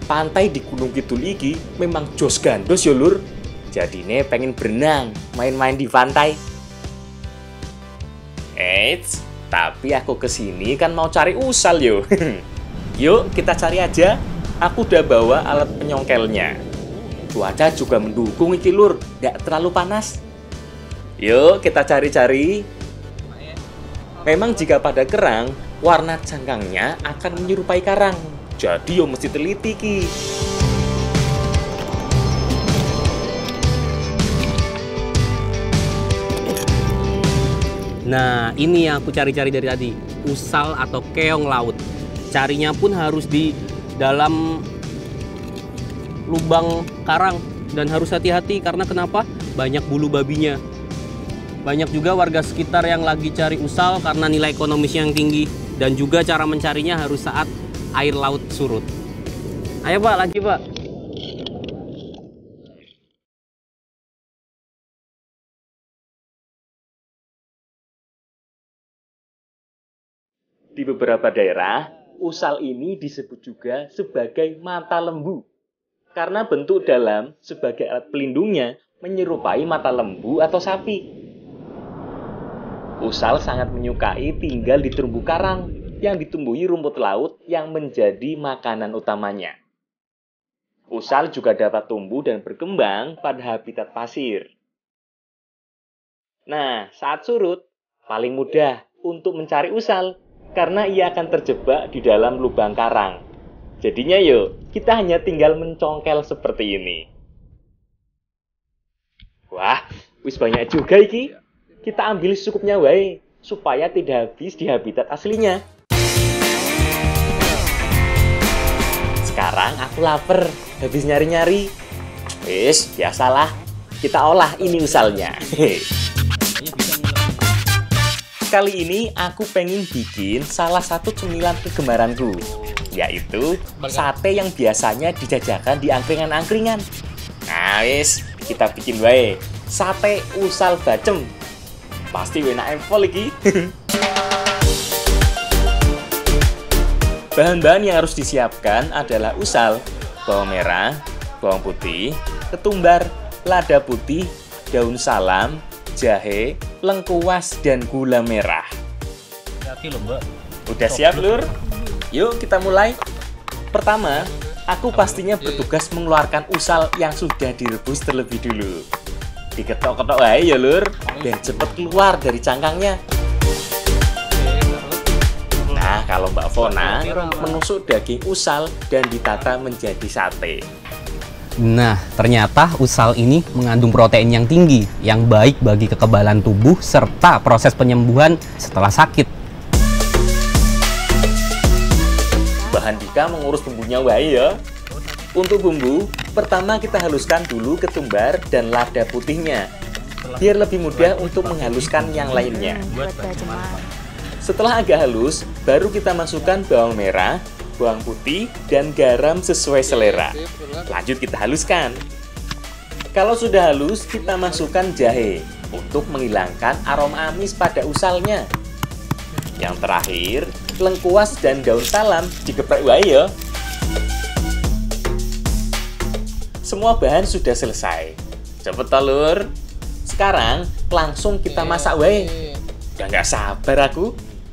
Pantai di Gunung Kidul iki memang jos gandos ya lur. Jadine pengen berenang, main-main di pantai. Eits, tapi aku kesini kan mau cari usal yo. Yuk kita cari aja. Aku udah bawa alat penyongkelnya. Cuaca juga mendukung iki lur, gak terlalu panas. Yuk kita cari-cari. Memang jika pada kerang, warna cangkangnya akan menyerupai karang. Jadi yo mesti teliti ki. Nah, ini yang aku cari-cari dari tadi, usal atau keong laut. Carinya pun harus di dalam lubang karang dan harus hati-hati karena kenapa? Banyak bulu babinya. Banyak juga warga sekitar yang lagi cari usal karena nilai ekonomisnya yang tinggi dan juga cara mencarinya harus saat air laut surut. Ayo Pak, lanjut Pak. Di beberapa daerah, usal ini disebut juga sebagai mata lembu. Karena bentuk dalam sebagai alat pelindungnya menyerupai mata lembu atau sapi. Usal sangat menyukai tinggal di terumbu karang yang ditumbuhi rumput laut yang menjadi makanan utamanya. Usal juga dapat tumbuh dan berkembang pada habitat pasir. Nah, saat surut, paling mudah untuk mencari usal karena ia akan terjebak di dalam lubang karang. Jadinya yuk, kita hanya tinggal mencongkel seperti ini. Wah, wis banyak juga iki. Kita ambil secukupnya wae, supaya tidak habis di habitat aslinya. Sekarang aku lapar, habis nyari-nyari. Wis, biasalah, kita olah ini usalnya. Kali ini aku pengen bikin salah satu cemilan kegemaranku, yaitu sate yang biasanya dijajakan di angkringan-angkringan. Nah wis, kita bikin wae sate usal bacem. Pasti enak empol iki. Bahan-bahan yang harus disiapkan adalah usal, bawang merah, bawang putih, ketumbar, lada putih, daun salam, jahe, lengkuas, dan gula merah. Hati loh Mbak. Udah siap lur? Yuk kita mulai. Pertama, aku pastinya bertugas mengeluarkan usal yang sudah direbus terlebih dulu. Diketok-ketok aja ya lur, biar cepet keluar dari cangkangnya. Nah, kalau Mbak Fona menusuk daging usal dan ditata menjadi sate. Nah, ternyata usal ini mengandung protein yang tinggi, yang baik bagi kekebalan tubuh serta proses penyembuhan setelah sakit. Bahan Dika mengurus bumbunya wae ya. Untuk bumbu, pertama kita haluskan dulu ketumbar dan lada putihnya, biar lebih mudah untuk menghaluskan yang lainnya. Setelah agak halus, baru kita masukkan bawang merah, bawang putih, dan garam sesuai selera. Lanjut kita haluskan. Kalau sudah halus, kita masukkan jahe untuk menghilangkan aroma amis pada usalnya. Yang terakhir, lengkuas dan daun salam digeprek wae ya. Semua bahan sudah selesai. Cepet telur. Sekarang langsung kita masak wae. Udah nggak sabar aku.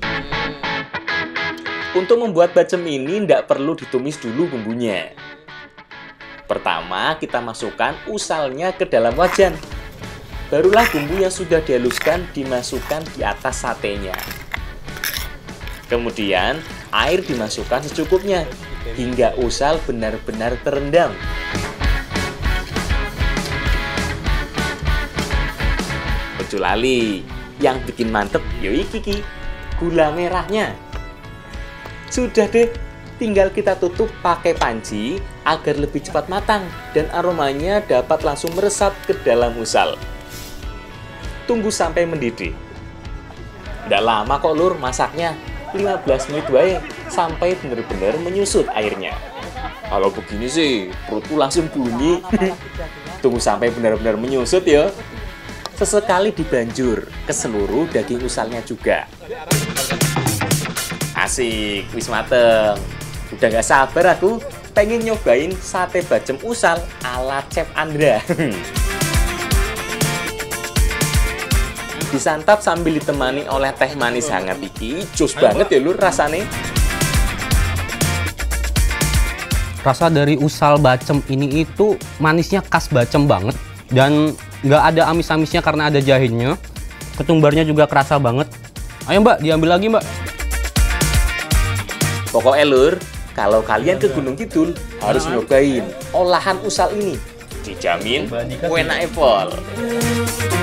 Untuk membuat bacem ini tidak perlu ditumis dulu bumbunya. Pertama, kita masukkan usalnya ke dalam wajan. Barulah bumbu yang sudah dihaluskan dimasukkan di atas satenya. Kemudian, air dimasukkan secukupnya hingga usal benar-benar terendam. Ojo lali, yang bikin mantep yoi kiki, gula merahnya. Sudah deh, tinggal kita tutup pakai panci agar lebih cepat matang dan aromanya dapat langsung meresap ke dalam usal. Tunggu sampai mendidih. Nggak lama kok lur masaknya, 15 menit wae sampai benar-benar menyusut airnya. Kalau begini sih, perutku langsung bunyi. Tunggu sampai benar-benar menyusut ya. Sesekali dibanjur ke seluruh daging usalnya juga. Asik, wis mateng. Udah gak sabar aku pengen nyobain sate bacem usal ala Chef Andra. Disantap sambil ditemani oleh teh manis hangat iki, jos banget ya lur rasane. Rasa dari usal bacem ini itu manisnya khas bacem banget dan nggak ada amis-amisnya karena ada jahenya. Ketumbarnya juga kerasa banget. Ayo Mbak, diambil lagi Mbak. Pokoknya lur, kalau kalian ke Gunung Kidul harus nyobain olahan usal ini. Dijamin enak pol.